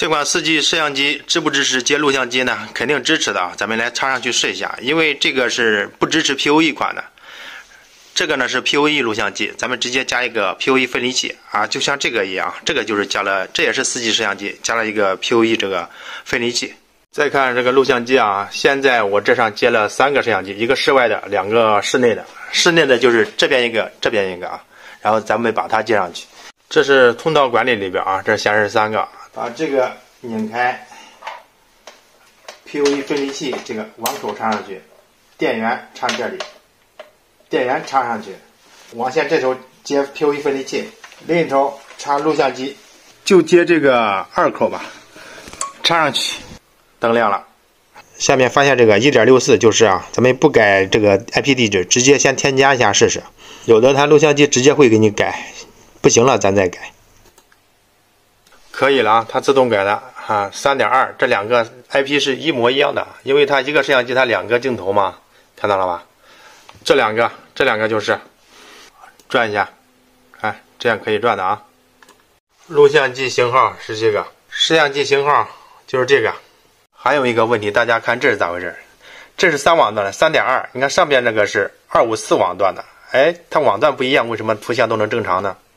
这款4G 摄像机支不支持接录像机呢？肯定支持的啊，咱们来插上去试一下。因为这个是不支持 PoE 款的，这个呢是 PoE 录像机，咱们直接加一个 PoE 分离器啊，就像这个一样，这个就是加了，这也是4G 摄像机，加了一个 PoE 这个分离器。再看这个录像机啊，现在我这上接了3个摄像机，一个室外的，2个室内的。室内的就是这边一个，这边一个啊，然后咱们把它接上去。这是通道管理里边啊，这显示3个，把这个拧开 ，PoE 分离器这个网口插上去，电源插这里，电源插上去，网线这头接 PoE 分离器，另一头插录像机，就接这个2口吧，插上去。灯亮了，下面发现这个 1.64 就是啊，咱们不改这个 IP 地址，直接先添加一下试试。有的它录像机直接会给你改，不行了咱再改。可以了啊，它自动改的啊。3.2 这2个 IP 是一模一样的，因为它一个摄像机它2个镜头嘛，看到了吧？这两个就是转一下，看这样可以转的啊。录像机型号是这个，摄像机型号就是这个。还有一个问题，大家看这是咋回事？这是3网段的 3.2， 你看上边那个是254网段的，哎，它网段不一样，为什么图像都能正常呢？